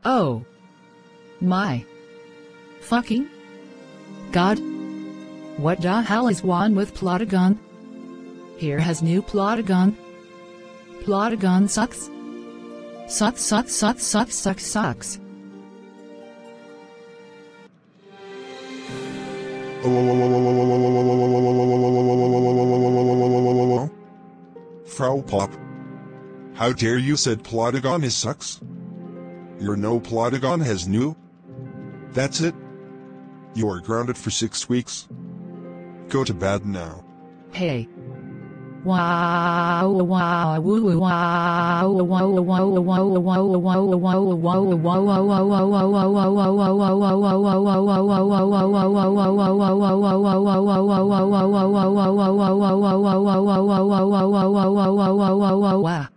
Oh my fucking god. What the hell is wrong with plotagon? Here has new plotagon. Plotagon sucks. Sucks, sucks, sucks, sucks, sucks, sucks. Frau Popp. How dare you said plotagon is sucks? Your no plotagon has new? That's it? You are grounded for 6 weeks. Go to bed now. Hey. Wow, wow, woo, wow, wow, wow, wow, wow, wow, wow, wow, wow.